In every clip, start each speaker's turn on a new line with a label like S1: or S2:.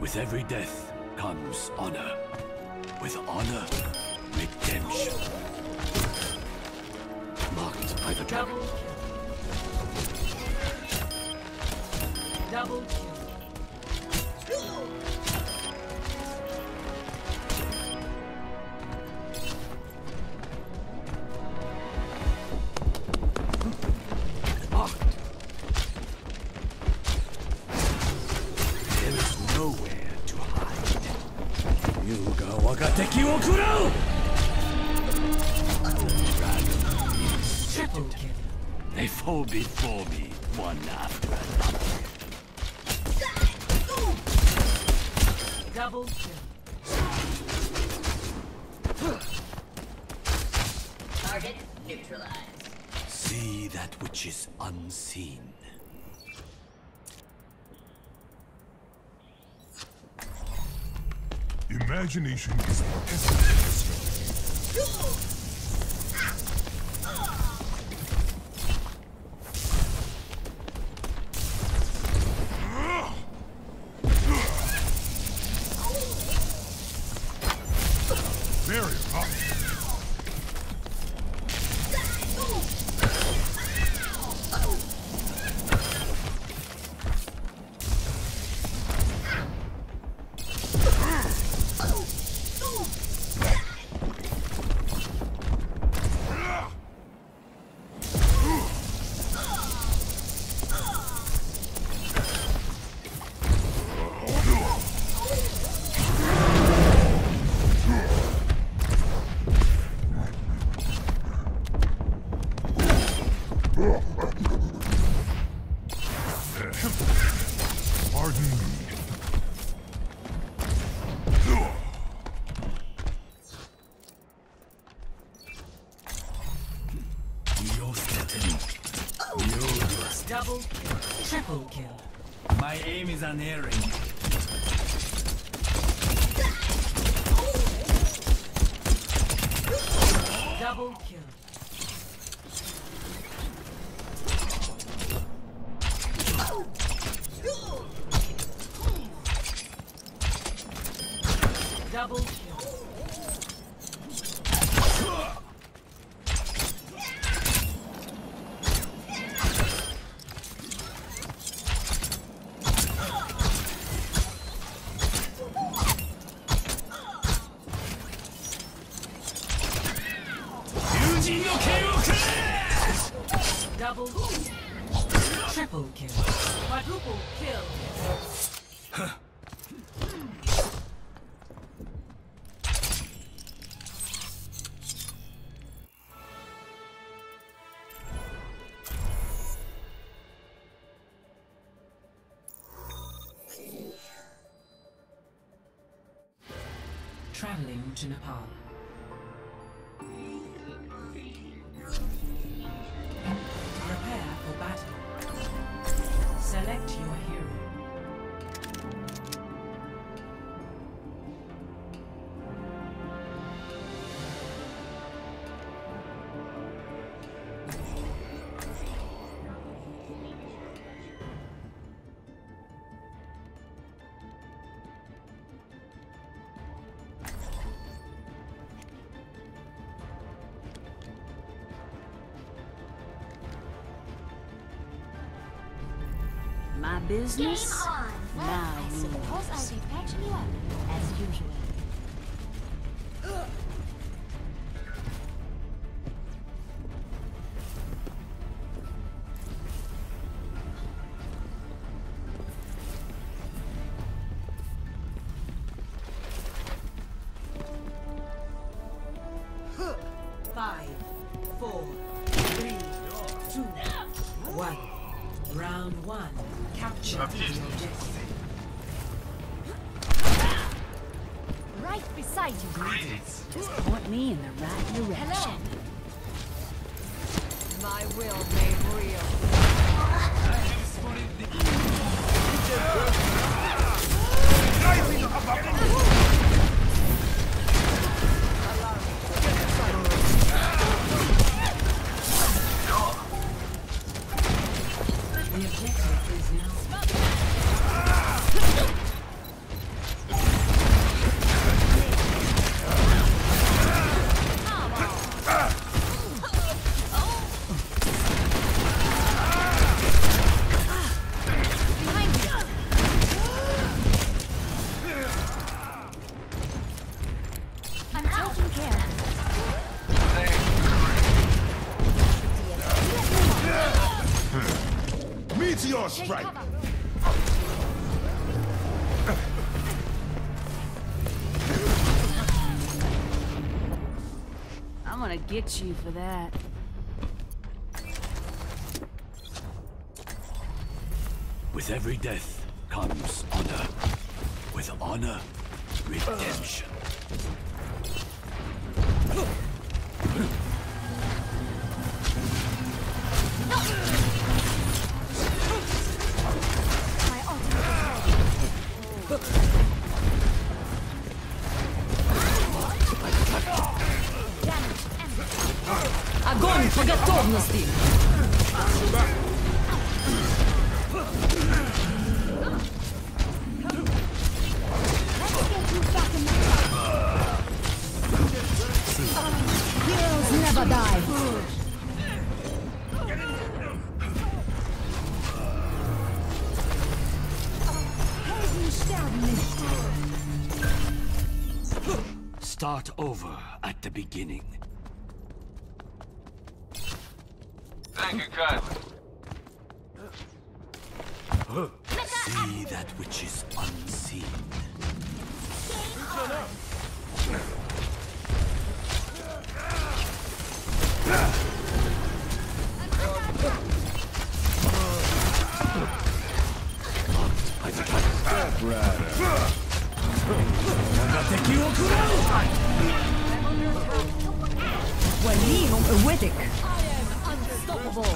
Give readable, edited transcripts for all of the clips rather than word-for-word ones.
S1: With every death comes honor. With honor, redemption. Marked by the dragon.
S2: Double kill.
S1: They fall before me, one after another.
S2: Double kill.
S3: Target neutralized.
S1: See that which is unseen.
S4: Imagination is the essence. Very hot. Pardon me.
S2: Double kill. Triple kill.
S1: My aim is unerring.
S2: Double kill. Double kill. Double kill. Triple kill. Quadruple kill. Traveling to Nepal. Prepare for battle. Select your hero.
S5: My business?
S3: Game on. Well,
S5: Now
S3: I suppose I'll be patching you up, as usual.
S2: Five, 4, 3, 2, 1. Round 1. Capture the objective.
S3: Right beside you.
S5: Just point me in the right direction.
S3: Hello. My will made real.
S2: The objective is now.
S4: strike.
S3: Cover.
S5: I'm gonna get you for that.
S1: With every death comes honor. With honor, redemption.
S3: My ultimate is ready.
S6: Огонь по готовности!
S3: Heroes never die. Helden sterben nicht.
S1: Start over at the beginning.
S7: Thank you kindly.
S1: See that which is unseen.
S6: Walihum Ewitic! Unstoppable!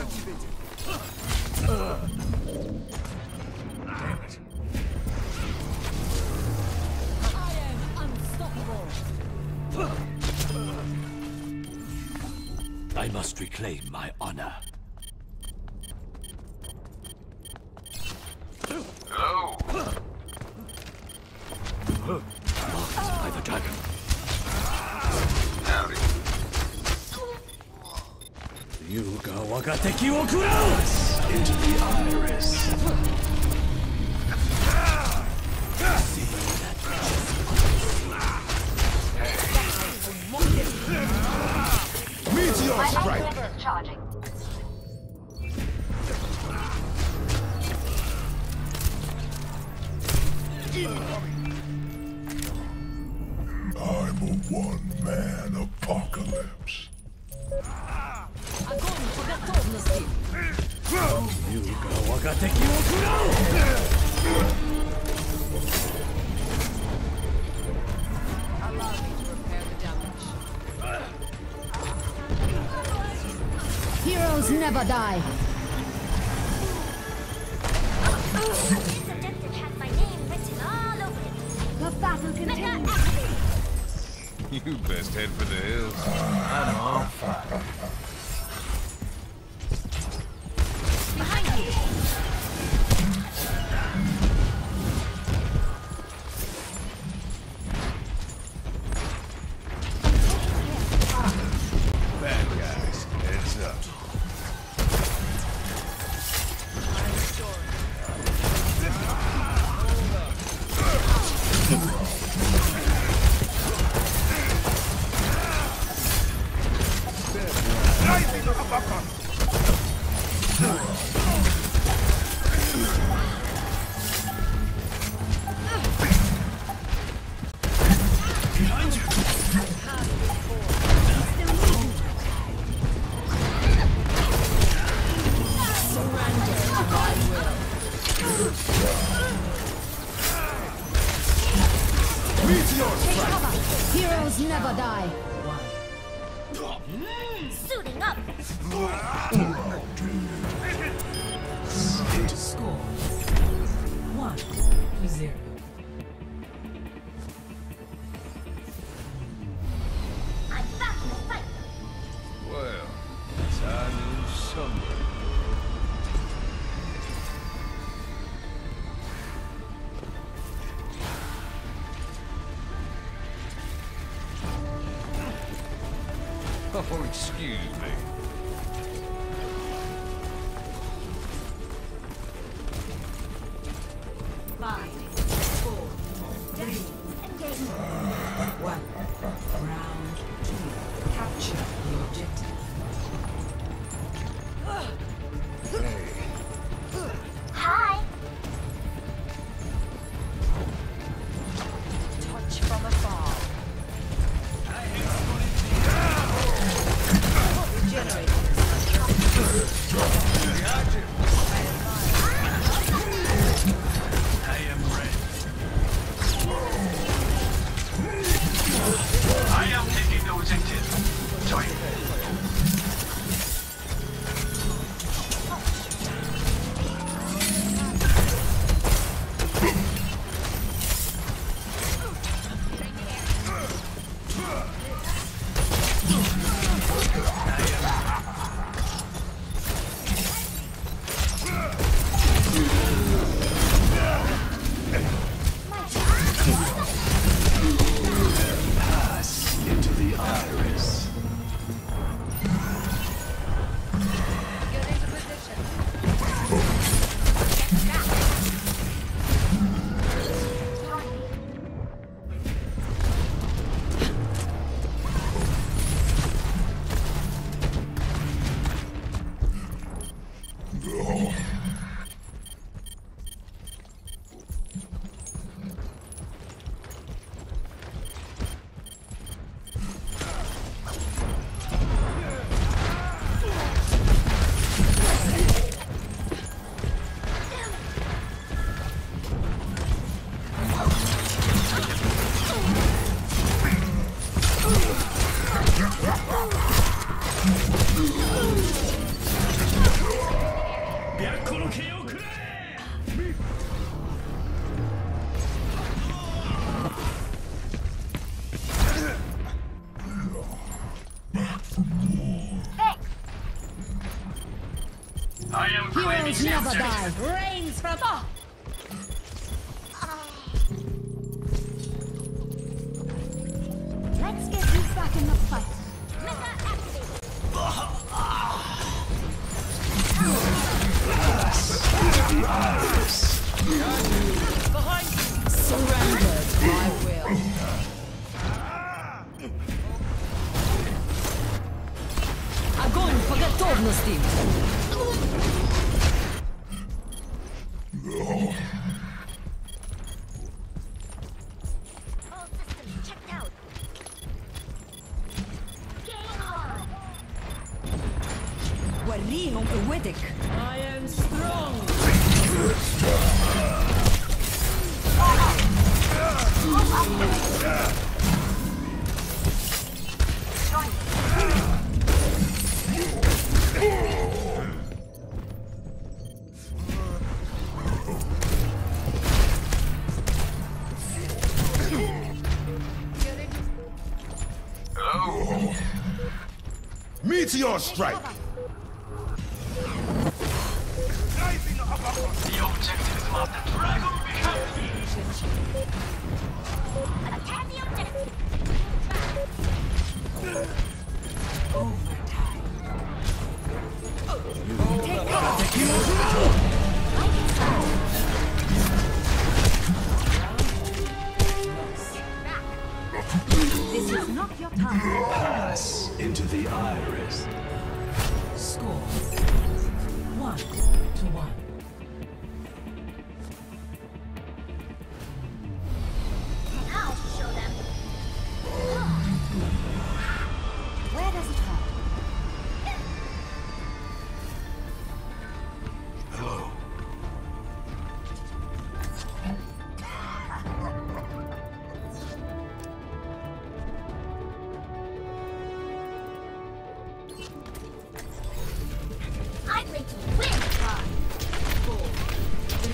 S1: I must reclaim my honor.
S7: Hello?
S1: Marked by the dragon.
S7: Howdy.
S1: Yuga wagateki wo kurau! Into the iris. See that which is unseen.
S4: Meteor strike.
S3: Charging.
S4: I'm a one-man apocalypse.
S6: Огонь по готовности!
S1: Yuga wagateki wo kurau!
S6: Allow me to repair the damage.
S3: Heroes never die.
S8: This objective has my name written all over it.
S3: The battle continues.
S8: Activate.
S7: You best head for the hills.
S6: Behind you!
S7: Bad guys, heads up.
S3: Heroes never die.
S8: Suiting up.
S2: Score 1-0.
S8: I'm back in the fight.
S7: Well, it's our new summer. Oh, excuse me.
S2: Five, four, three,
S8: Engage.
S2: 1. Round 2. Capture the objective.
S7: Hey,
S8: Ha!
S1: Pass into the iris.
S6: Get into position.
S3: Heroes never die.
S6: Rains from
S3: Let's get you back in the fight.
S6: surrendered my will. Огонь по готовности!
S8: All systems checked out. Game on.
S6: وريهم قوتك. I am strong.
S4: Meteor strike!
S8: Attack the objective.
S3: This is not your time.
S1: Pass into the iris.
S2: Score 1-1.
S8: I'll show them.
S3: Where does it hurt?
S1: Hello.
S8: I'm ready to win.
S2: 5, 4, 3,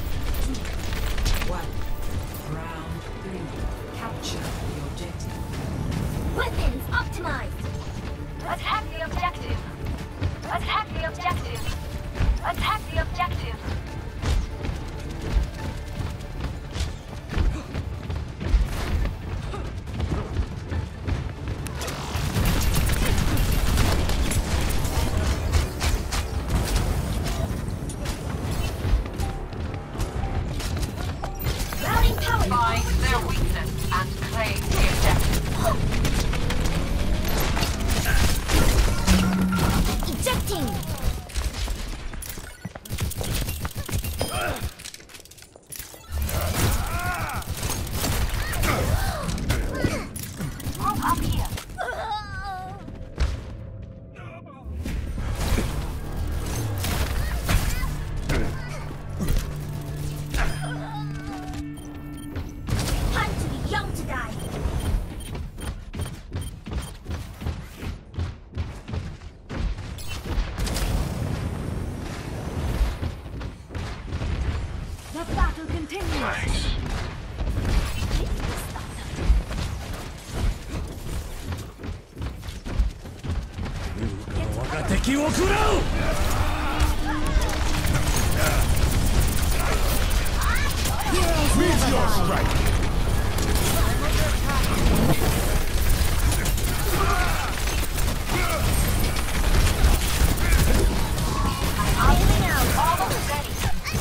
S2: 2, 1. Round 3. Capture the objective.
S8: Weapons optimized. Attack the objective. Attack the objective. Attack the objective. Routing power.
S6: Find their weakness and claim the objective.
S8: Ejecting. Move up here. Time to be young to die.
S3: The battle continues.
S1: 敵を食らう
S4: Meteor strike!
S8: Ailing out. Almost ready.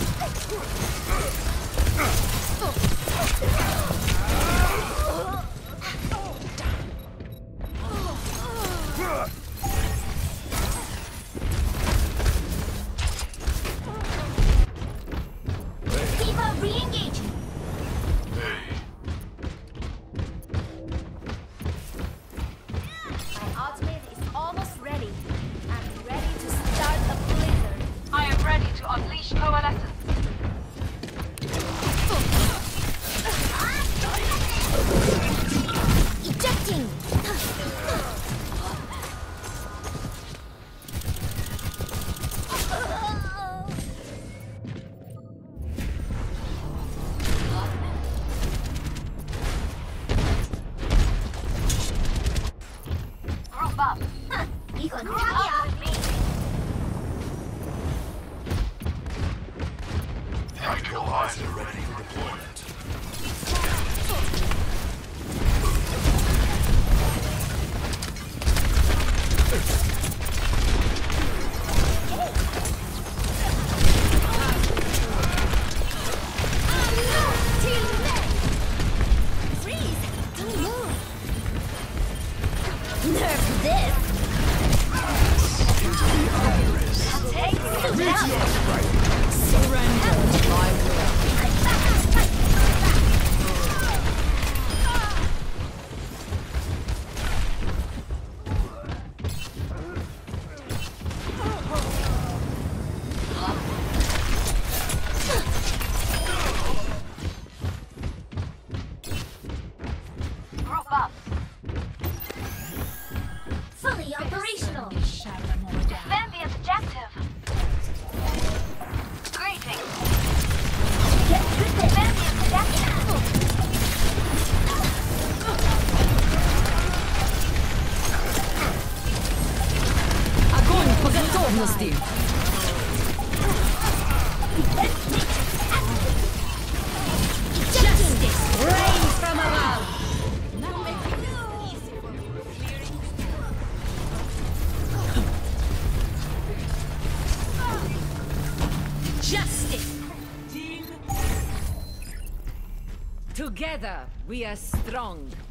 S8: Tifa, re-engage. My ultimate is almost ready. I'm ready to start a blizzard.
S6: I am ready to unleash coalescence.
S8: Ejecting.
S6: Group up.
S8: 이건
S6: Group
S8: 탑이야.
S6: up with me.
S4: Equalizer ready for deployment.
S8: Freeze! Don't move! Nerf this! Take it
S4: Meteor strike!
S2: Surrender to my will.
S6: Group up.
S8: Fully operational!
S6: Defend the objective. Greetings.
S8: Get with it!
S6: Defend the objective.
S2: Огонь по готовности! Justice reigns from above! Justice! Together we are strong.